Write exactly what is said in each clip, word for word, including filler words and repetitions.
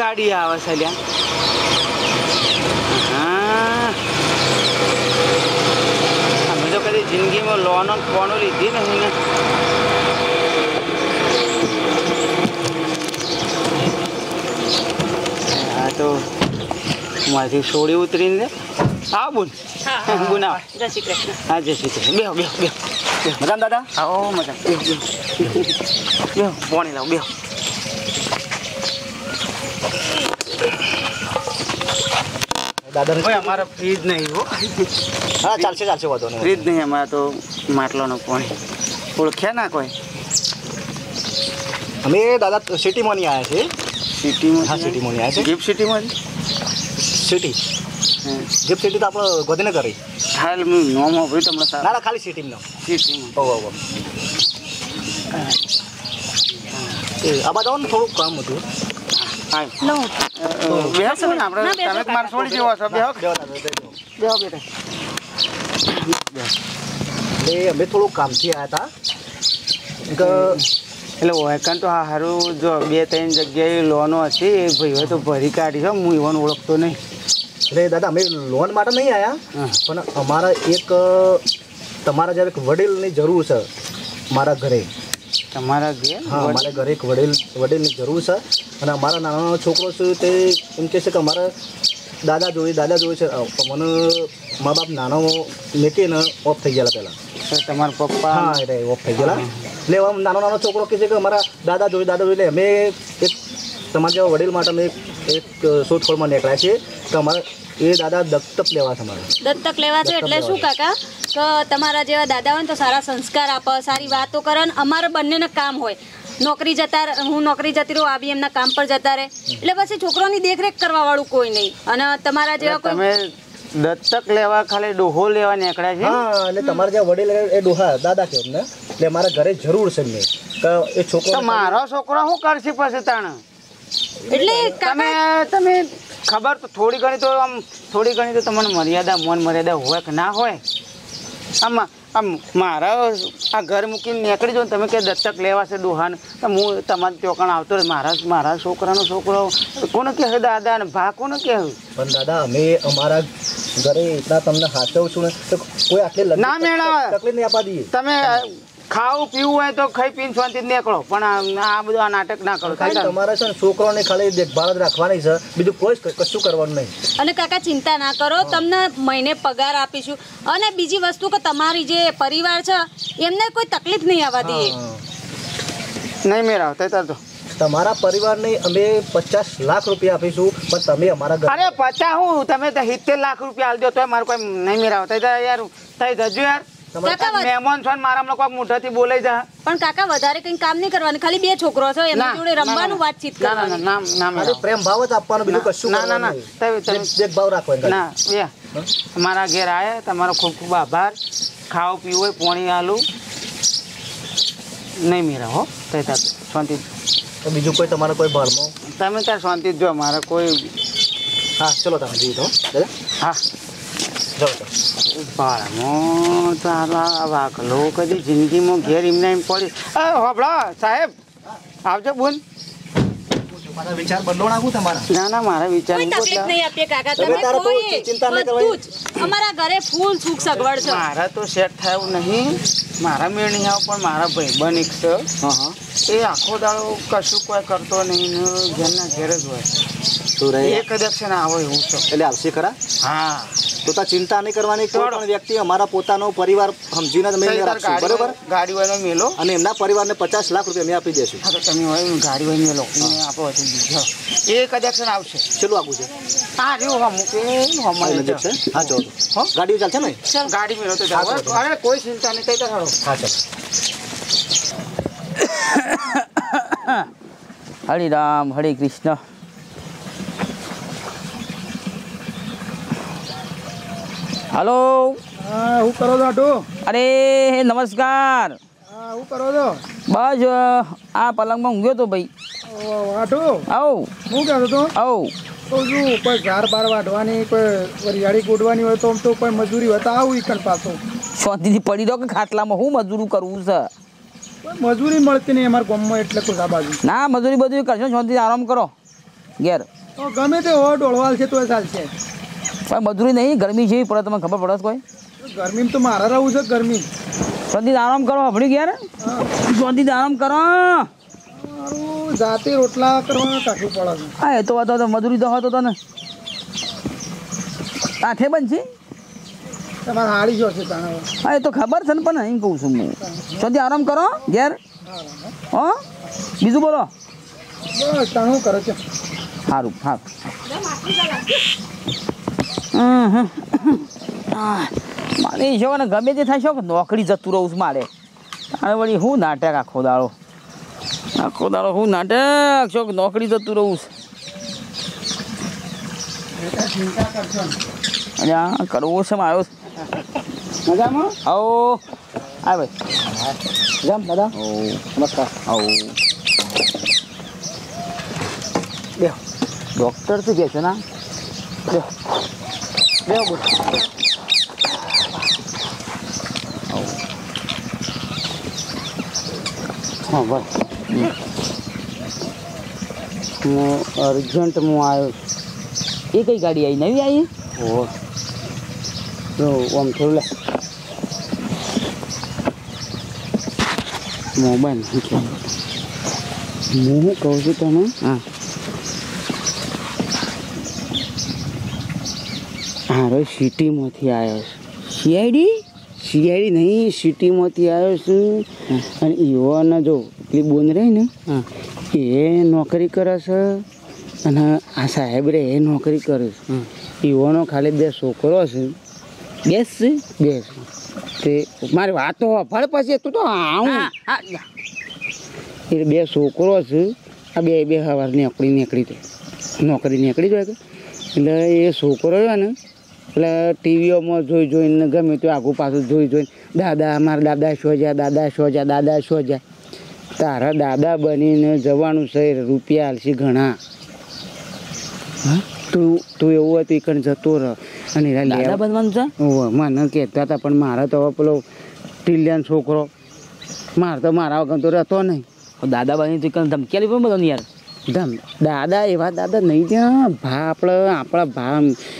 ગાડી આવે છે લ્યા હા અમે તો કદી જિંદગીમાં લોનો ફોનો લીધી નહીં ને હા તો મારી સોડી ઉતરીને હા બોલ બોલ ના જય શ્રી કૃષ્ણ હા જય શ્રી કૃષ્ણ બેહો બેહો બેહો મજામાં દાદા આવો મજા બેહો બેહો બેહો પાણી લાવ બેહો દાદા ભાઈ અમારે ફ્રીજ નહીં હો હા ચાલશે ચાલશે વાંધો નહીં ફ્રીજ નહીં અમારે તો માટલાનું પાણી ઓળખ્યા ના કોઈ અમે દાદા સિટીમાં નહીં આવ્યા છે સિટીમાં હા સિટીમાં નહીં આવ્યા છે ગિફ્ટ સિટીમાં સિટી ગિફ્ટ સિટી તો આપણે ગોધીનગર રહી હાલ હું નોમ હોભર્યું તમને ના ના ખાલી સિટીમાં સિટીમાં ઓહો ઓહો એ આ બાજુ ને થોડુંક કામ હતું હા લો બેસો ને આપણે તમે મારે છોડી દેવો છો બેહો બેહો બેટા એટલે અમે થોડુંક કામથી આવ્યા હતા એટલે ઓયકન તો હા સારું જો બે ત્રણ જગ્યાએ લોનો હતી એ ભાઈઓ તો ભરી કાઢી છે હું એવાને ઓળખતો નહીં એટલે દાદા અમે લોન માટે નહીં આવ્યા પણ અમારા એક તમારા જ્યારે એક વડીલની જરૂર છે મારા ઘરે તમારા ઘરે હા અમારા ઘરે એક વડીલ વડીલની જરૂર છે અને અમારા નાનો નાનો છોકરો છે તે એમ કહે છે કે અમારા દાદા જોઈએ દાદા જોઈએ છે મને મા બાપ નાનો મેકીને ઓફ થઈ ગયેલા પહેલાં તમારા પપ્પા હા એટલે ઓફ થઈ ગયેલા એટલે આમ નાનો નાનો છોકરો કહે છે કે અમારા દાદા જોઈએ દાદા જોઈએ એટલે અમે એક તમારા જેવા વડીલ માટે અમે એક શોધખોળમાં નીકળ્યા છીએ કે અમારે એ દાદા દત્તક લેવા છે અમારે દત્તક લેવા છે એટલે શું કાકા કે તમારા જેવા દાદા હોય ને તો સારા સંસ્કાર આપે સારી વાતો કરે ને અમારે બંનેને કામ હોય નોકરી જતા હું નોકરી જતી રહું આ બી એમના કામ પર જતા રહે એટલે પછી છોકરોની દેખરેખ કરવા વાળું કોઈ નહીં અને તમારા જેવા તમે દત્તક લેવા ખાલી ડોહો લેવા નીકળ્યા છે હા એટલે તમારા જે વડીલ એ ડોહા દાદા છે એમને એટલે મારા ઘરે જરૂર છે મેં કે એ છોકરો મારો છોકરો શું કરશે પછી તાણ એટલે તમે તમે ખબર તો થોડી ઘણી તો આમ થોડી ઘણી તો તમને મર્યાદા મન મર્યાદા હોય કે ના હોય આમ આમ મારા આ ઘર મૂકીને નીકળી જાઓ તમે કે દત્તક લેવાશે ડોહાને તો હું તમારા ચોકણ આવતો રહે મારા મારા છોકરાનો છોકરો કોને કહે દાદા ને ભા કોને કહેવું પણ દાદા અમે અમારા ઘરે એટલા તમને હાચવ છું ને તો કોઈ આટલી ના મેળવે તકલીફ નહીં આપવા દઈએ તમે ખાવું પીવું હોય તો ખાઈ પીને શાંતિ નીકળો પણ આ બધું આ નાટક ના કરો ખાલી તમારે છે ને છોકરાઓને ખાલી દેખભાળ જ રાખવાની છે બીજું કોઈ કશું કરવાનું નહીં અને કાકા ચિંતા ના કરો તમને મહિને પગાર આપીશું અને બીજી વસ્તુ કે તમારી જે પરિવાર છે એમને કોઈ તકલીફ નહીં આવવા દઈએ નહીં મેળવતા તાર તો તમારા પરિવારને અમે પચાસ લાખ રૂપિયા આપીશું પણ તમે અમારા ઘરે અરે પચાસ હું તમે તો સિત્તેર લાખ રૂપિયા આલજો તો મારે કોઈ નહીં મેળવતા યાર થઈ જજો યાર મહેમાન છો મારા હમણાં કોઈ મોઢાથી બોલાઈ જા પણ કાકા વધારે કઈ કામ નહીં કરવાનું ખાલી બે છોકરો છે એમની જોડે રમવાનું વાતચીત કરવાની ના ના ના પ્રેમ ભાવ જ આપવાનો બીજું કશું ના ના ના દેખભાવ રાખવાનો ના બે તમારા ઘેર આયા તમારો ખૂબ ખૂબ આભાર ખાવું પીવું હોય પાણી આલું નહીં મેળવ હો થઈ તાર શાંતિ બીજું કોઈ તમારે કોઈ ભાળમાં તમે ત્યાં શાંતિ જો મારે કોઈ હા ચલો તમે જઈએ તો દાદા હા જાઓ ચાલો ભાળમાં તારા વાઘલો કદી જિંદગીમાં ઘેર એમને એમ પડી હોબળા સાહેબ આવજો બોલ મારા વિચાર બદલો નાખું તમારા ના ના મારા વિચાર કોઈ તકલીફ નહીં આપીએ કાકા તમે કોઈ ચિંતા નહીં કરવાની અમારા ઘરે ફૂલ સુખ સગવડ છે મારા તો સેટ થયું નહીં મારા મેળ નહીં આવ પણ મારા ભાઈબંધ એક છે હા હા એ આખો દાડો કશું કોઈ કરતો નહીં ઘરના ઘેર જ હોય તો રહે એક દક્ષિણ આવો એવું છે એટલે આવશે ખરા હા તો તા ચિંતા નહીં કરવાની કોઈ પણ વ્યક્તિ અમારા પોતાનો પરિવાર સમજીને તમે રાખશું બરોબર ગાડી હોય મેલો અને એમના પરિવારને પચાસ લાખ રૂપિયા અમે આપી દેશું હા તો તમે હોય ગાડી હોય મેલો આપો હતી એક દક્ષિણ આવશે ચેલું આગું છે હા રહ્યું હા મૂકે નજીક છે હા ચલો હો ગાડીઓ ચાલશે ને ચાલ ગાડી મેળો તો જાવ અરે કોઈ ચિંતા નહીં કઈ કરો હા ચાલો હરે રામ હરે કૃષ્ણ હલો હા હું કરો છો આટો અરે નમસ્કાર હા હું કરો છો બસ આ પલંગમાં ઊંઘ્યો તો ભાઈ આટો આવ હું કહેતો તો આવ તો શું કોઈ ઝાડ બાર વાઢવાની કોઈ વરિયાળી ગોડવાની હોય તો આમ તો કોઈ મજૂરી હોય તો આવું ઈકણ પાછો શાંતિથી પડી દો કે ખાટલામાં હું મજૂરી કરવું છે કોઈ મજૂરી મળતી નહીં અમારા ગામમાં એટલે કોઈ આ બાજુ ના મજૂરી બધું કરશો શાંતિથી આરામ કરો ઘેર તો ગમે તે હો ડોળવાલ છે તોય ચાલશે. કોઈ મજૂરી નહીં, ગરમી જેવી પડે તમને ખબર પડે છે કોઈ? ગરમીમાં તો મારા રહું છે ગરમી. શાંતિથી આરામ કરો આપણી ઘેર, શાંતિથી આરામ કરો. મારું જાતે રોટલા કરવાનું કાઢવું પડે છે. હા એ તો હતો તો મજૂરી તો હતો તને આઠે બનશે. તમારે હાડી જો છે તાણે. હા એ તો ખબર છે ને, પણ એમ કહું છું હું શાંતિ આરામ કરો ઘેર. હો બીજું બોલો. બસ તાણું કરે છે. સારું સારું. હમ હમ મારે એ શોખ ને ગમે તે થાય શોખ નોકરી જતું રહું છું મારે. તારે વળી શું નાટક આખો દાડો આખો દાડો શું નાટક શોખ નોકરી જતું રહું છું. ચિંતા કરશો ને. અને આ કરવો છે આવ્યો મજામાં? આવો આ ભાઈ જામ દાદા ઓ નમસ્કાર. આવો બે ડૉક્ટર શું કહે છે ના બે બે બોલ હા બસ હું અર્જન્ટ હું આવ્યો. એ કઈ ગાડી આવી નવી આવી? ઓ જો આમ થોડું લે મોબાઈલ હું શું કહું છું તમે? હા હારો સિટીમાંથી આવ્યો છે. સીઆઈડી? સીઆઈડી નહીં, સિટીમાંથી આવ્યો છું. અને યુવાના જો પેલી બોન રહી ને હા એ નોકરી કરે છે અને આ સાહેબ રે એ નોકરી કરે છે. યુવાનો ખાલી બે છોકરો છે. બેસ છે? બે છે તે મારી વાતો ફળ પછી તું તો આવું હા હા એટલે બે છોકરો છે. આ બે બે સવાર નીકળી નીકળી તો નોકરી નીકળી જાય એટલે એ છોકરો રહ્યો ને એટલે ટીવીઓમાં જોઈ જોઈને ગમે તો આગું પાછું જોઈ જોઈને દાદા મારા દાદા શું જા દાદા શું જા દાદા શું જા તારા દાદા બનીને જવાનું છે રૂપિયા આલસી ઘણા. હા તું તું એવું હોય તો એકણ જતો રહ અને એના દાદા લેવા- બનવાનું છે? ઓવે, મને કહેતા હતા પણ મારા તો હવે પેલો ટીલિયન છોકરો મારે તો મારા વગર તો રહેતો નહીં. દાદા બની તો કઈ ધમકી પણ બધો યાર. ધમ દાદા એવા દાદા નહીં ત્યાં ભા આપણે આપણા ભા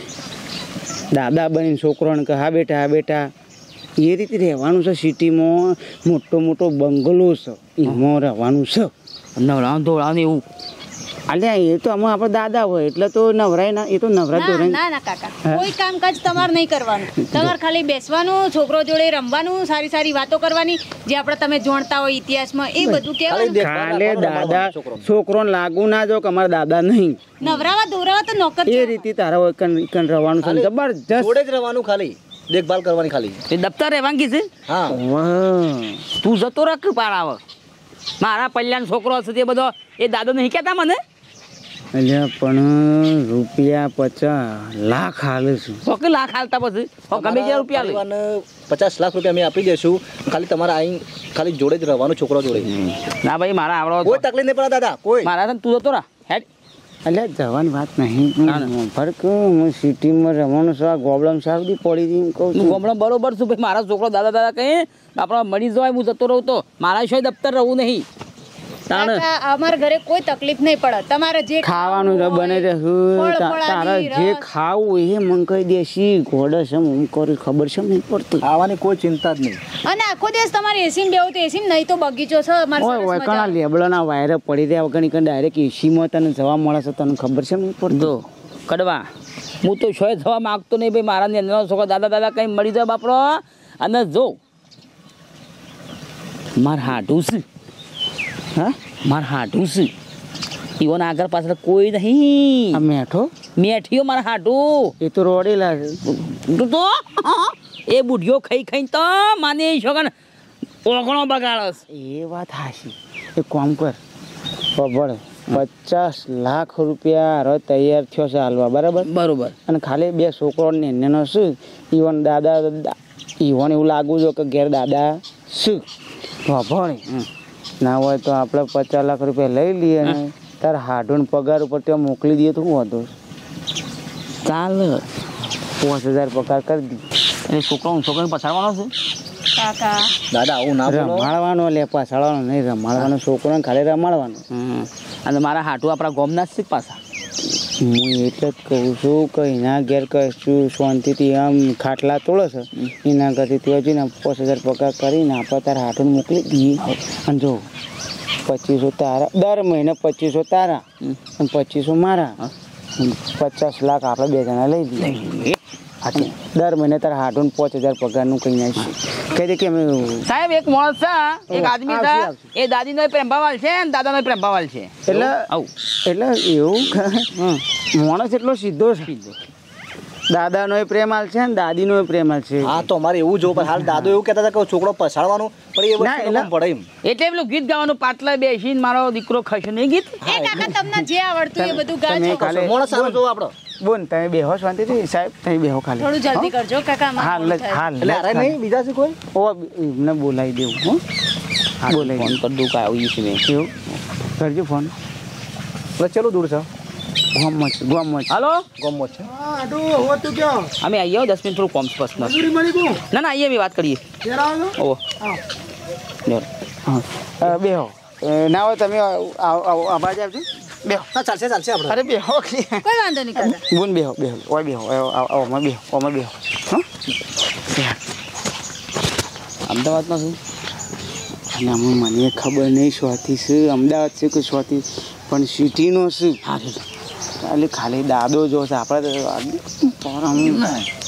દાદા બનીને છોકરોને કહે હા બેટા હા બેટા એ રીતે રહેવાનું છે. સિટીમાં મોટો મોટો બંગલો છે એમાં રહેવાનું છે. નવડાવ ધોળાવ એવું અલ્યા એ તો આમાં આપણે દાદા હોય એટલે તો નવરાય ના એ તો નવરા ના ધોરાય ના ના કાકા કોઈ કામકાજ તમારે નહીં કરવાનું. તમારે ખાલી બેસવાનું, છોકરો જોડે રમવાનું, સારી સારી વાતો કરવાની, જે આપણે તમે જાણતા હોય ઇતિહાસમાં એ બધું કહેવાનું. ખાલે દાદા છોકરોને લાગુ ના જો કે અમારા દાદા નહીં નવરાવા દોરાવા તો નોકર એ રીતે તારા હોય કન કન રહેવાનું છે જબરજસ્ત. જોડે જ રહેવાનું, ખાલી દેખભાલ કરવાની ખાલી. એ દફતર રહેવાંગી છે. હા વાહ. તું જતો રાખ પાર આવે મારા પલ્યાનો છોકરો છે તે બધો એ દાદો નહીં કહેતા મને. અલ્યા પણ રૂપિયા પચાસ લાખ હાલે છું. તો કે લાખ હાલતા પછી હો ગમે તે રૂપિયા લે. પરિવારને પચાસ લાખ રૂપિયા અમે આપી દઈશું. ખાલી તમારે અહીં ખાલી જોડે જ રહેવાનું, છોકરો જોડે. ના ભાઈ મારા આવડો કોઈ તકલીફ નહીં પડે દાદા, કોઈ. મારા તો તું જતો રા હેડ. અલ્યા જવાની વાત નહીં ના, ના. ફરક હું સિટીમાં રહેવાનું છે. આ ગોબડમ સાવધી પડી હતી એમ કહું હું છું. ગમણો બરોબર છું ભાઈ. મારા છોકરો દાદા દાદા કહે આપણા મળી જવાય હું જતો રહું તો મારા સિવાય દફતર રહું નહીં. તાણ કાકા, અમારા ઘરે કોઈ તકલીફ નહીં પડે. તમારે જે ખાવાનું ર બને હોય, રહ્યું ફળ તા- ફળાદી, તારા જે રસ. ખાવું એ મંગાઈ દેશી ઘોડે છે હું કરું ખબર છે નહીં પડતી. ખાવાની કોઈ ચિંતા જ નહીં. અને આખો દિવસ તમારે એસીમાં બેવું તો એસીમાં નહીં તો બગીચો છે અમારે ઓય સરસ ઓય કણા મજાનો. લેબડાના વાયરે પડી રહ્યા વગર નીકળ ડાયરેક્ટ એસીમાં તને જવા મળે છે તને ખબર છે નહીં પડતી. જો કડવા હું તો શોય થવા માગતો નહીં ભાઈ. મારા નેનો છોકરો દાદા દાદા કંઈ મળી જાય બાપડો. અને જો માર હાટું છે હા માર હાટું છે ઈવન આગળ પાછળ કોઈ આ નહીં. મેઠો મેઠીઓ મારા હાટું એ તો રોડેલા છે. તું તો એ બુઢિયો ખાઈ ખાઈ તો માને છોકરા ઓગણો બગાડસ. એ વાત હાશી એક કામ કર ખબર પચાસ લાખ રૂપિયા હારો તૈયાર થયો છે હાલવા બરાબર. બરોબર અને ખાલી બે છોકરોને એનો શું ઈવન દાદા દાદા ઈવન એવું લાગુ જો કે ઘેર દાદા શું વાભણે ના હોય તો આપણે પચાસ લાખ રૂપિયા લઈ લઈએ ને તાર હાડુન પગાર ઉપર ત્યાં મોકલી દઈએ તો શું વાંધો છે? ચાલ પાંચ હજાર પગાર કરી દઈએ. એ છોકરો છોકરાને પછાડવાનો છે. કાકા દાદા આવું ના બોલો. રમાડવાનો લે પાછળવાનો નહીં રમાડવાનો છોકરોને ખાલી રમાડવાનો. હમ. અને મારા હાટું આપણા ગોમના જ છે પાછા. હું એટલે જ કહું છું કે એના ઘેર કશું શાંતિથી આમ ખાટલા તોડે છે એના કરતી ત્યાં જઈને પાંચ હજાર પગાર કરીને આપણે તારા હાથોને મોકલી દઈએ અને જો પચીસો તારા દર મહિને પચીસો તારા અને પચીસો મારા પચાસ લાખ આપણે બે જણા લઈ દઈએ દર મહિને તારા હાથોને પાંચ હજાર પગારનું કહી નાખીએ કહી દે કે અમે સાહેબ એક માણસ છે એક આદમી છે એ દાદીનો પ્રેમ ભાવાલ છે ને દાદાનો પ્રેમ ભાવાલ છે એટલે આવું એટલે એવું માણસ એટલો સીધો છે દાદાનો એ પ્રેમ હાલ છે ને દાદીનો એ પ્રેમ હાલ છે હા તો અમારે એવું જોવું પણ હાલ દાદો એવું કહેતા હતા કે છોકરો પછાડવાનો પણ એ ના, વસ્તુ એટલે- પડે એમ એટલે પેલું ગીત ગાવાનું પાટલા બેસીને મારો દીકરો ખસે નહીં ગીત એ કાકા તમને જે આવડતું એ બધું તમે ગાજો ખાલી મોણસ સારો જોવો આપણો બોન તમે બેહો શાંતિથી સાહેબ તમે બેહો ખાલી થોડું જલ્દી કરજો કાકા અમારે હાલ મોડું જ થાય. હાલ એટલે અરે નહીં બીજા છે કોઈ ઓ એમને બોલાવી દેવું હો બોલાવી ફોન કરી દઉં કાંઈ આવું છે મેં કેવું કરજો ફોન એટલે ચલો દૂર છે ગોમમાં છે ગોમમાં છે હાલો ગમો છે હા આટું હોત તું ક્યાં અમે આવીએ હો, દસ મિનિટ થોડું કોમ્સ પર્સનલ મજૂરી મળી ગયું ના ના આવીએ અમે વાત કરીએ ઘેર આવો છો? ઓહો હા લો. હા અ, બેહો અ, ના હોય તમે આવ- આવ- આવ- અવાજ આવજો બેહો ના ચાલશે ચાલશે આપણે અરે બેહો કોઈ વાંધો નહીં કાકા બોન બેહો બેહો ઓય બેહો ઓમાં બેહો ઓમાં બેહો હા અમદાવાદમાં શું અને આમાં મને ખબર નહીં સ્વાથી છે અમદાવાદ છે કે સ્વાથી પણ સિટીનો છે હા ખાલી ખાલી દાદો જો છે આપણે તો પરમ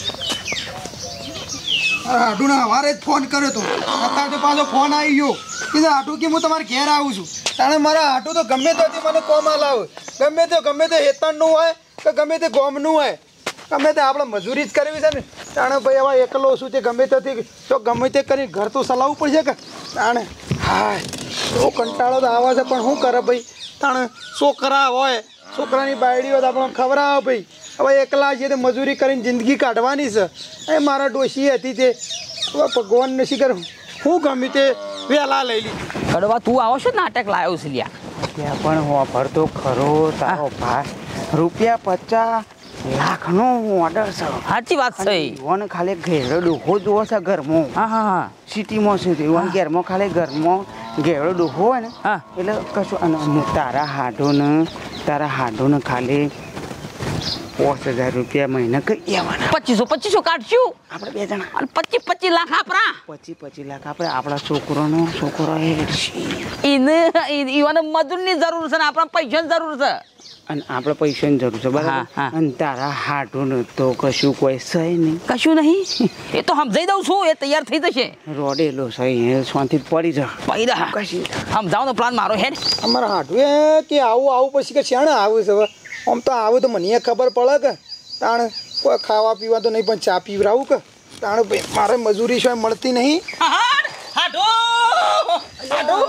આટું ને સવારે જ ફોન કર્યો તો અત્યારે તો પાછો ફોન આવી ગયો કીધું આટું કે હું તમારે ઘેર આવું છું તાણે મારા આટું તો ગમે ત્યાંથી મને કોમાં લાવે ગમે તે ગમે તે હેતણનું હોય કે ગમે તે ગોમનું હોય ગમે તે આપણે મજૂરી જ કરવી છે ને તાણે ભાઈ હવે એકલો છું તે ગમે ત્યાંથી તો ગમે તે કરી ઘર તો ચલાવવું પડશે કે તાણે હાય બહુ કંટાળો તો આવે છે પણ શું કરે ભાઈ તાણે છોકરા હોય છોકરાની બાયડી હોય તો આપણને ખબર આવે ભાઈ હવે એકલા જે તે મજૂરી કરીને જિંદગી કાઢવાની છે એ મારા ડોશી હતી તે હવે ભગવાન નશી કર હું ગમી તે વહેલા લઈ લીધી કડવા તું આવો છો નાટક લાવ્યો છે લ્યા ત્યાં પણ હોફર તો ખરો તારો ભાઈ રૂપિયા પચાસ લાખનો ઓર્ડર છે સાચી વાત છે ઈવન ખાલી ઘેરો ડોહો જોવો છે ઘરમાં હા હા હા સિટીમાં છે ઈવન ઘેરમાં ખાલી ઘરમાં ઘેરો ડોહો હોય ને હા એટલે કશું અને હું તારા હાડોને તારા હાડોને ખાલી પાંચ હજાર રૂપિયા મહિને કહી દેવાના પચીસો પચીસો કાઢશું આપણે બે જણા અને પચીસ પચીસ લાખ આપણા પચીસ પચીસ લાખ આપણે આપણા છોકરોનો છોકરો એ એને ઈવાને મજૂરની જરૂર છે ને આપણા પૈસાની જરૂર છે અને આપણે પૈસાની જરૂર છે હા, બરાબર હા. અને તારા હાડોને તો કશું કોઈ છે નહીં કશું નહીં એ તો સમજાઈ દઉં છું એ તૈયાર થઈ જશે રોડેલો છે એ શાંતિ પડી જા પૈદા કશી સમજાવનો પ્લાન મારો હેડ અમારા હાટું એ કે આવું આવું પછી કે શાણે આવું છે હવે આમ તો આવું તો મને ખબર પડે કે તાણ કોઈ ખાવા પીવા તો નહીં પણ ચા પીવરાવું કે તાણ ભાઈ મારે મજૂરી શું મળતી નહીં હાડો હાડો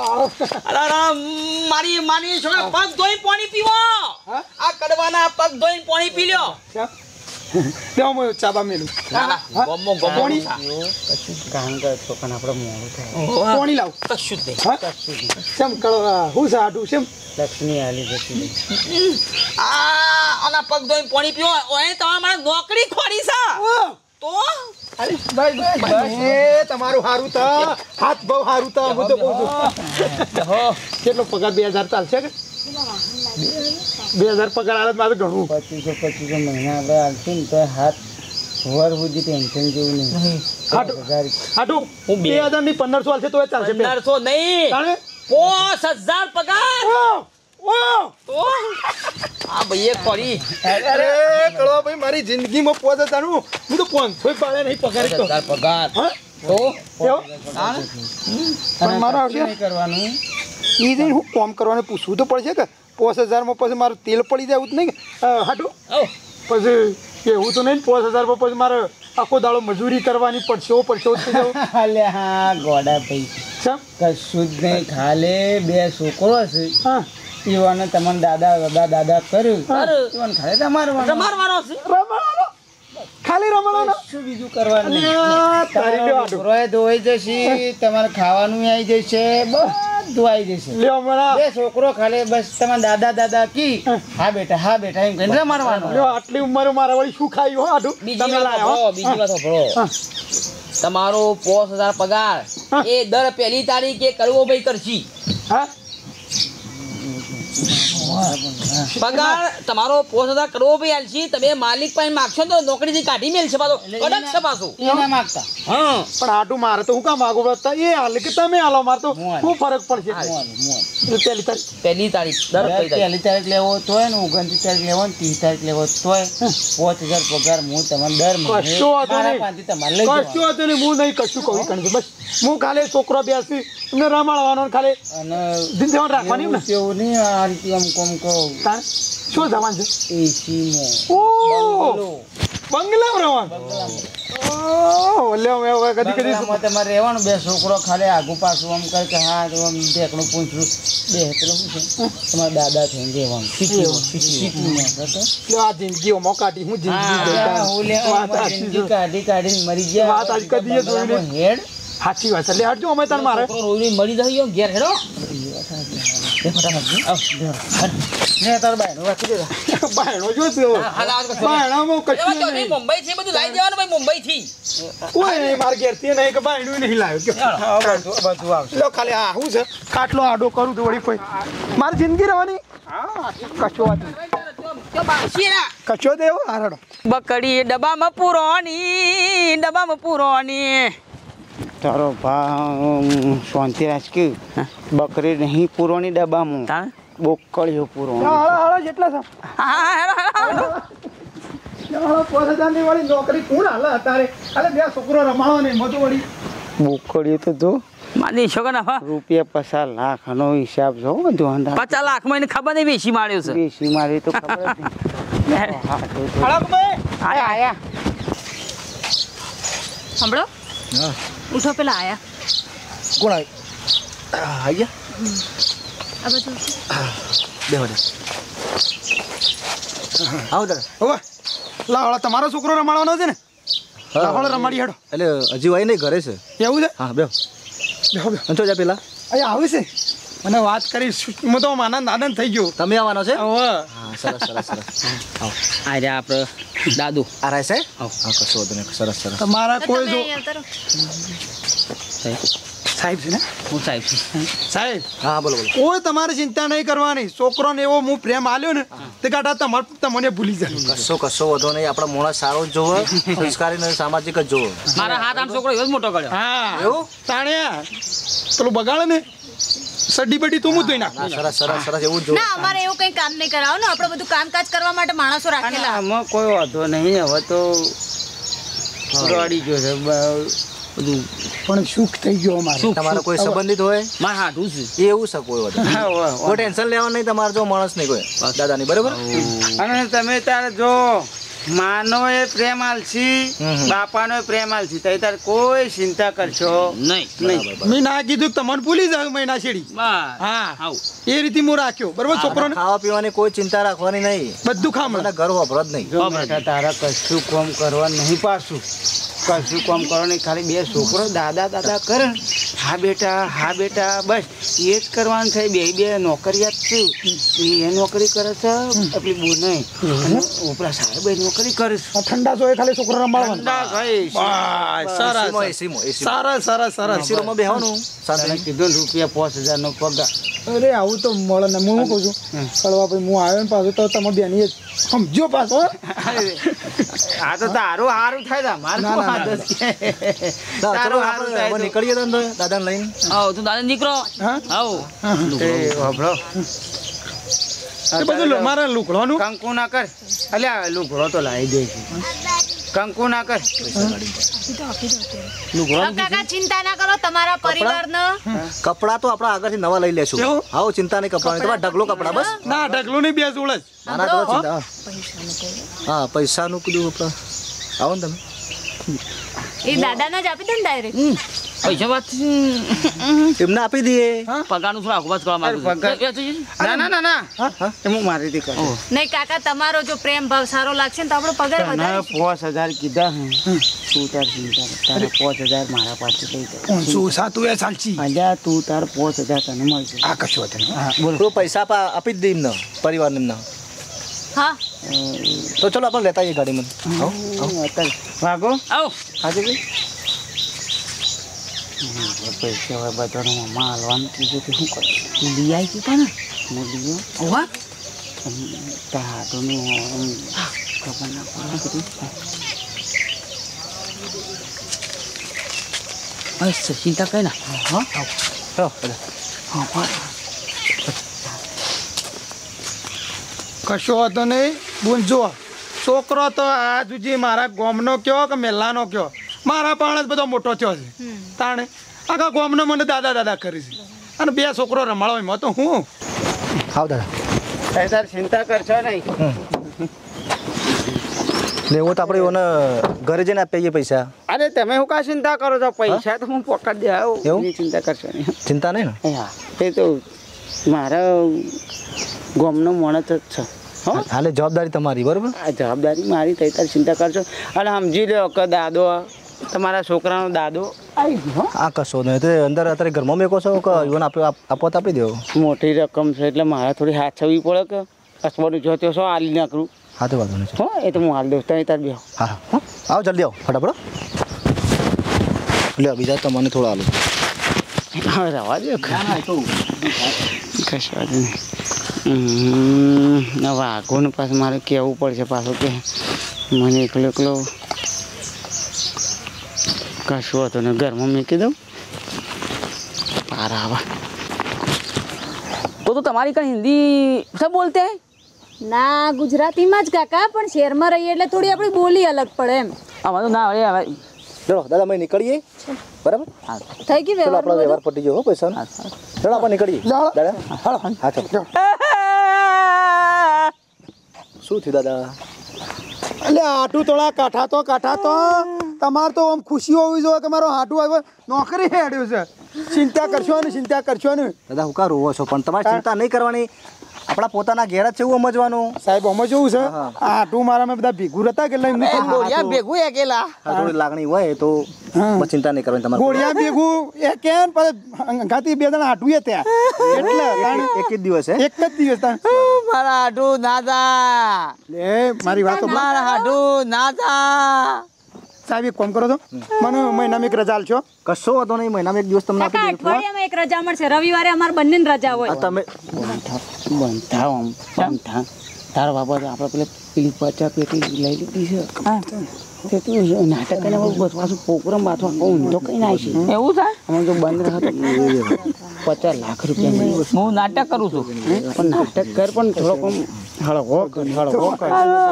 અરે મારી માની છોકરા પગ ધોઈ પાણી પીવો હા? આ કડવાના પગ ધોઈ પાણી પી લ્યો દેવા હું ચાબા મેલું ના ના ગમો ગમો પાણી? કામ કર છોકરાને આપણે મોડું થાય પાણી લાવ કશું જ નહીં હા શેમ કળવા હું છે હાટું શેમ લક્ષ્મી હાલી જતી રહી. આ આના પગ ધોઈ પાણી પીવો ઓય તમારે મારે નોકરી ખોરી છે તો અરે બસ બસ એ તમારું સારું તા હાથ બહુ સારું તા હું તો કહું છું કેટલો પગાર બે હજાર ચાલશે કે બે હજાર પગાર આવે મારે ઘણું પચીસો પચીસો મહિના આપણે હાલશું ને તો હાથ વર સુધી ટેન્શન જેવું નહીં હાટું હજાર હાટું હું બે- બે હજાર ની પંદરસો ચાલશે તો એ ચાલશે બે. પંદરસો નહીં તાણે? પાંચ હજાર પગાર ઓ, ઓ! તો આ ભાઈએ ખોરી અરે કળવા ભાઈ મારી જિંદગીમાં પોચ હજારનું હું તો પાંચસો પાડે નહીં પગાર તો હજાર પગાર હા તો એવો? તાણે? પણ મારે આવશે નહીં કરવાનું એ જઈને હું કામ કરવાને પૂછવું તો પડશે કે પાંચ હજારમાં પછી મારું તેલ પડી જાય એવું જ નહીં કે અ, હાટું આવો. પછી એવું તો નહીં ને પાંચ હજારમાં પછી મારે આખો દાડો મજૂરી કરવાની પડશે પડશે થઈ જવું હાલે હા ગોડા ભાઈ શેમ? કશું જ નહીં ખાલે બે છોકરો છે હા ઈવાને તમને દાદા દાદા દાદા કર્યું કર્યું. ઈવાને ખાલી તમારે રમાડવાનો છે રમવાનો ખાલી રમવાનો શું બીજું કરવાનું નહીં. અલ્યા, તારી તમારો લ્યો હાટું. છોકરોએ ધોઈ જશે તમારે ખાવાનું આવી જશે બધું આવી જશે લ્યો હમણાં બે છોકરો ખાલી બસ તમારા દાદા દાદા કી હા બેટા હા બેટા એમ કહીને રમાડવાનું લ્યો આટલી ઉંમરે મારા વળી શું ખાયું હો હાટું બીજી તમે વાત લાયા હો. સાંભળો, બીજી વાત સાંભળો. હા. તમારો પાંચ હજાર પગાર હા. એ દર પહેલી તારીખે કરવો ભાઈ કરશી હા પગાર તમારો પોસ હજાર કરવો ભાઈ આલશી તમે માલિક પાસે માગશો તો નોકરીથી કાઢી મેલશે પાછો કડક છે પાછું એના માગતા હા પણ આટું મારે તો હું કામ માગું બતા એ હાલ કે તમે હાલો મારે તો શું ફરક પડશે પેલી તારીખ પહેલી તારીખ દર પહેલી તારીખ. પહેલી તારીખ લેવો તોય ને ઓગણત્રીસ તારીખ લેવો ને ત્રીસ તારીખ લેવો તોય પાંચ હજાર પગાર હું તમારે દર મહિને કશો વાંધો મારા નહીં. પાસેથી તમારે લઈ કશું જવાનો. હતું નહીં હું નહીં કશું કહું કણ બસ હું ખાલી છોકરો બેસી એમને રમાડવાનો ને ખાલી અને દિન દેવાન રાખવાની એમ ને એવું તેવું નહીં આ રીતે આમ કોમ કહો તાર શું જવાનું છે એસીમાં ઓ બોલો. બંગલામાં રહેવાનું ઓહ લે હવે હવે કદી કદી બંગલામાં તમારે રહેવાનું બે છોકરો ખાલી આગુ પાછું આમ કરે કે હા તો આમ ઢેકણું પૂછ્યું બે પેલું શું છે તમારા દાદા થઈને રહેવાનું સિટીમાં સિટીમાં બરાબર? લે આ જિંદગી ઓમાં કાઢી હું જિંદગી હા, જતા. હું લે વાત અમારી સાચી જિંદગી છે. કાઢી કાઢીને મરી ગયા વાત આજ કદી એ જોઈ બંગલામાં હેડ સાચી વાત છે લે હટજો અમે તાર મારે છોકરો રોઈ મળી જાય ઘેર હેડો લે ફટાફટ આવ, લે, હટ. લે તાર બાયનું વાંચી દે. બાયણો જો છે હાલ આવાજ કરશો. બાયણામાં એમાં કશું તો નહીં મુંબઈ થી બધું લાવી દેવાનું ભાઈ મુંબઈ થી કોઈ નહીં મારે ઘેરથી નહીં કે બાયણું નહીં લાવ્યો કે હા, બધું બધું આવશે. લો ખાલી આ શું છે કાટલો આડો કરું તો વળી કોઈ મારી જિંદગી રહેવાની કશો વાત નહીં. કશો દેવો હારડો બકડી ડબ્બામાં પૂરોની ડબ્બામાં પૂરોની તારો ભાવ શાંતિ રાજકી બકરી નહીં પૂરોની ડબ્બામાં તાણ બોકળીઓ પૂરો હાળા હાળા જેટલા છે હા હેડો હેડો હાળા પાંચ હજારની વાળી નોકરી કોણ હાલે અત્યારે હાલે બે છોકરો રમાડો ને મધુ વળી બોકળીઓ તો જો મારી છોકરા ના રૂપિયા પચાસ લાખનો હિસાબ જો બધું અંદાજ પચાસ લાખ માં એને ખબર નહીં બેસી માર્યો છે બેસી મારી તો ખબર જ નહીં. હા, તો તો. હાળા ભાઈ આયા આયા સાંભળો ઉઠો પેલા આયા કોણ આવી આયા આ બધું બે વાગે આવો દાદા હવે લા હાળા તમારો છોકરો રમાડવાનો છે ને લા હાળા રમાડી હેડો એટલે હજી વાય નહીં ઘરે છે એવું છે હા બે બેહો બેહો અંચો જા પેલા અહીંયા આવે છે મને વાત કરી હું તો આમ આનંદ આનંદ થઈ ગયો તમે આવવાનો છે હવે હા સરસ સરસ સરસ આવો આ રહ્યા આપણે દાદુ આ રહે છે હા કશો વાંધો નહીં સરસ સરસ તમારા કોઈ જો તમે ઉતરો. સાહેબ છે ને હું સાહેબ છું સાહેબ હા બોલો બોલો કોઈ તમારે ચિંતા નહીં કરવાની છોકરોને એવો હું પ્રેમ આલ્યો ને તે કાઢા તમારે તમને ભૂલી જાય કશો કશો વધો નહીં આપણા મોણા સારો જ જોવો સંસ્કારી ને સામાજિક જ જોવો મારા હાથ આમ છોકરો એવો જ મોટો કર્યો હા એવું તાણ્યા પેલું બગાડે ને સડી બડી તું હું ધોઈ નાખ હા સરસ સરસ સરસ એવું જ જોવો ના અમારે એવું કઈ કામ નહીં કરાવો ને આપણે બધું કામકાજ કરવા માટે માણસો અને રાખેલા આમાં કોઈ વાંધો નહીં હવે તો રડી ગયો છે બ- બધું પણ સુખ થઈ ગયો અમારે તમારો કોઈ સંબંધિત હોય મારા હાથું છે એ એવું છે કોઈ વધુ હા, વાહ, વાહ. કોઈ ટેન્શન લેવાનું નહીં તમારે જો માણસ નહીં કોઈ દાદાની બરાબર અને તમે તારે જો માનો એ પ્રેમ આલસી હમ હમ. બાપાનો એ પ્રેમ આલસી તઈ તારે કોઈ ચિંતા કરશો નહીં નહીં મેં ના કીધું કે તમને ભૂલી જાવ મહિના છેડી બસ હા આવું એ રીતે હું રાખ્યો બરોબર છોકરોને ખાવા પીવાની કોઈ ચિંતા રાખવાની નહીં બધું ખામ બધા ઘર વાપરો જ નહીં જો બેટા તારા કશું કામ કરવા નહીં પાછું કશું કામ કરવા નહીં ખાલી બે છોકરો દાદા દાદા કરે ને, હા બેટા હા બેટા બસ એ જ કરવાનું છે બે બે નોકરિયાત છું એ એ નોકરી કરે છે આપણી બહુ નહીં અને ઉપરા સાહેબ એ નોકરી કરે છે ઠંડા જો એ ખાલી છોકરો રમાડવાનો ઠંડા ભાઈ બસ, સરસ એસીમાં એસીમાં એસીમાં સરસ સરસ સરસ એસી રૂમમાં બેહવાનું તને શાંતિ કીધું ને રૂપિયા પાંચ હજાર નો પગાર અરે આવું તો મળે ને હું શું કહું છું કળવા ભાઈ હું આવ્યો ને પાછું તો તમે બેની સમજો પાછો હો. આ તો તારું સારું થાય છે મારું ના, ના, આદત છે. ના, ચલો તારું સારું આપણે થાય હવે તો. નીકળીએ તો અંદર દાદાને લઈને આવો તું દાદા નીકળો હા આવો એ વાપરો. એ બધું લો- મારે લુકડવાનું કંકુ ના કર અલ્યા લુગડો તો લાવી દે છે. કંકુ ના કર હવે કાકા ચિંતા ના કરો તમારા પરિવારનો કપડા તો આપણા આગળથી નવા લઈ લેશું કેવું? આવો ચિંતા નહીં કપડાની તમારા ઢગલો કપડા બસ ના ઢગલું નહીં બે જોડે જ આના તો ચિંતા હા પૈસાનું કીધું આપણે આવો ને તમે એ દાદાને જ આપી દે ને ડાયરેક્ટ પૈસા વાત એમને આપી દઈએ પગારનું થોડું આખું વાત કરવા માંગુ છું. પગાર. એ- એ તો- ના ના ના ના હા હા એ હું મારી રીતે કરું ઓહ. નહીં કાકા તમારો જો પ્રેમ ભાવ સારો લાગશે ને તો આપણો પગાર તને વધારે પાંચ હજાર કીધા હે તું તાર ચિંતા કર. તારે પાંચ હજાર મારા પાસે લઈ જાય શું સાતું એ ચાલશી અલ્યા તું તાર પાંચ હજાર તને મળશે આ કશું હતું નહીં. હા બોલો તો પૈસા આપા- આપી જ દઈએ એમને પરિવારને એમને હા તો ચલો આપણે લેતા આવીએ ગાડીમાં આવો અત્યારે વાગો આવો આજે કઈ પૈસા હવે બધાનો મમ્મા હાલવાનું કીધું તો શું કરું લઈ આવી કીધા ને હું લીધો ઓવા તારા હાટુનું ખબર ના પડે બધું. બસ ચિંતા કઈ ના. હા ચલો હા બસ. કશો હતો નહીં બુંજો છોકરો તો આ સુધી મારા ગોમનો કયો કે મેલ્લાનો કયો મારા પાણે જ બધો મોટો થયો છે તાણે આખા ગોમનો મને દાદા દાદા કરી છે અને બે છોકરો રમાડો એમાં તો હું આવ દાદા તારે તાર ચિંતા કરશો નહીં. ને હું તો આપણે એને ઘરે જઈને આપીએ પૈસા. અરે તમે હું કા ચિંતા કરો છો? પૈસા તો હું પોકેટ દે આવું. એવું? એની ચિંતા કરશો નહીં. ચિંતા નહીં ને? હા એ તો મારા ગામનો માણસ જ છે. હા હાલે જવાબદારી તમારી બરાબર. આ જવાબદારી મારી થઈ તારી ચિંતા કરશો. અને સમજી લો કે દાદો તમારા છોકરાનો દાદો આવી ગયો. આ કશો નહીં તે અંદર અત્યારે ઘરમાં મેકો છો કે યુવાન આપે આપો તો આપી દેવો. મોટી રકમ છે એટલે મારે થોડી હાથવી પડે કે અસવાનું જો તો શું હાલી નાખું. હા તો વાંધો નહીં. હો એ તો હું હાલ દઉં તમે તાર બે. હા હા આવો જલ્દી આવો ફટાફટ. લે બીજા તમને થોડા આલો. હવે રવા દો. કશું વાત નહીં. હવે આગોને પાછું મારે કહેવું પડશે પાછું કે મને એકલો એકલો કશું હતું ને ઘરમાં મૂકી દઉં પાર આવા. તો તો તમારી કઈ હિન્દી सब बोलते हैं? ના ગુજરાતીમાં જ કાકા, પણ શહેરમાં રહીએ એટલે થોડી આપણી બોલી અલગ પડે એમ. અમારું ના હવે હવે ચલો દાદા અમે નીકળીએ બરાબર. હા થઈ ગયું ચલો વ્યવહાર આપણો વ્યવહાર પટી ગયો હો પૈસા. ચલો આપણે નીકળીએ દાદા. હા ચલો. શું થયું દાદા? એટલે આટું થોડા કાઠા તો કાઠા તો તમારે તો આમ ખુશી હોવી જોઈએ કે મારો હાટું આવ્યો નોકરી હેડ્યું છે. ચિંતા કરશો ને ચિંતા કરશો ને દાદા હું કા રોવો છો? પણ તમારે ચિંતા નહીં કરવાની. આપણા પોતાના ઘેર જ છે એવું સમજવાનું. સાહેબ અમે જોવું છે હા. આ હાટું મારા મેં બધા ભેગું હતા કે એમની ગોળિયા ભેગું એકેલા આ થોડી લાગણી હોય તો બસ ચિંતા નહીં કરવાની તમારે. ગોળિયા ભેગું એ કે પછી ગાતી બે જણા હાટું એ ત્યાં એટલે તાણે એક જ દિવસ હે. એક જ દિવસ તાણે. મારા હાડું નાદા લે મારી વાત તો મારા હાડું નાદા. સાહેબ એક કામ કરો છો મને મહિનામાં એક રજા આલશો. કશો વાંધો નહીં. મહિનામાં એક દિવસ તમને કાકા આપી દઉં. અઠવાડિયામાં એક રજા મળશે, રવિવારે અમારે બંનેને રજા હોય. આ તમે બંધા આમ બંધા તારા બાબા આપણે પેલે પેલી પચાસ પેટી લઈ લીધી છે. તે તું નાટક કરીને બસ પાછું પ્રોગ્રામ બાથો આખો ઊંધો કઈ ના છે. એવું છે? અમે જો બંધ રહે તો પચાસ લાખ રૂપિયા મળે. હું નાટક કરું છું. પણ નાટક કર પણ થોડોક આમ હળવો કર હળવો કર.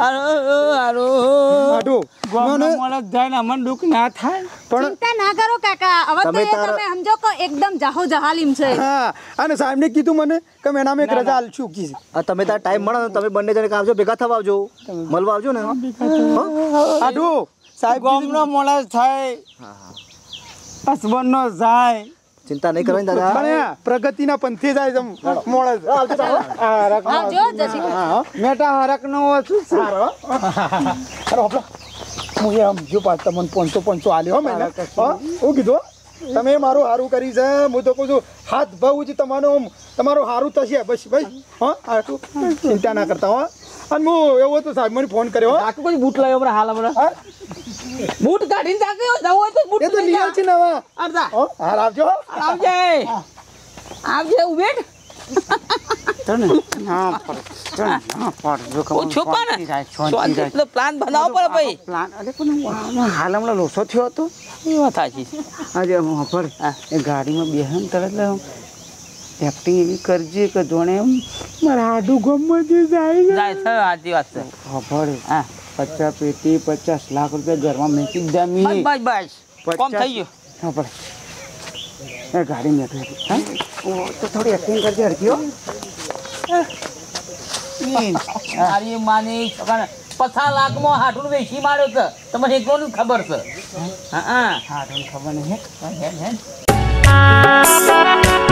હાટું મને મને જાય ને અમને દુઃખ ના થાય. પણ ચિંતા ના કરો કાકા, હવે તો તમે એ તારા- તમે સમજો કે એકદમ જાહો જહાલીમ છે. હા અને સાહેબને કીધું મને કે મહિનામાં એક રજા આલશું કીધું. આ તમે તાર ટાઈમ મળે ને તમે બંને જણે આવજો, ભેગા થવા આવજો, મળવા આવજો ને. હાટું સાહેબ ગામનો માણસ થાય હસબન્ડનો જાય. ચિંતા નહીં કરવાની દાદા. પણ આ પ્રગતિના પંથે જાય છે મોળસ. આવજો જય શ્રી કૃષ્ણ. મેટા હરકનો ઓછું સારો. અરે હોપલા હું એ સમજ્યો પાછ તમને પાંચસો પાંચસો આલ્યો હો મેં. હા હું કીધું તમે મારું સારું કરી છે. હું તો કહું છું હાથ ભાવ છે તમારું તમારું સારું થશે બસ ભાઈ. હા આટલું ચિંતા ના કરતા હો. અને હું એવો તો સાહેબ મને ફોન કર્યો હો. આખું કોઈ બૂટ લાવ્યો બરા હાલ હમણાં. હા? બૂટ કાઢીને તાક્યો જવું હોય તો બૂટ એ તો લીયા છે ને હવે. અડધા હો, હાલ આવજો હો. આવજે આવજે ઉભેટ. ના પડ ના પડ જો ઓ છુપા ને શાંતિ એટલે પ્લાન બનાવવો પડે ભાઈ. પ્લાન અરે પણ હું હાલ હમણાં લોસો થયો હતો. એ વાત સાચી છે. આજે હું ખબર એ ગાડીમાં બેહન તરત એટલે એક્ટિંગ એવી કરજે કે જોણે એમ મારા હાડું ગમમાં જે જાય ને. જાય છે સાચી વાત છે. ખબર હા પચાસ પેટી પચાસ લાખ રૂપિયા ઘરમાં મેકી જ બસ જમી. બસ બસ કોમ થઈ ગયું. ખબર એ ગાડી મેકી હા ઓ તો થોડી એક્ટિંગ કરજે હરકી હો. મારી માની પચાસ લાખમાં હાટું વેચી માર્યો છે. તમને એકલોને ખબર છે. હા હા હાડું ખબર નહીં હે હે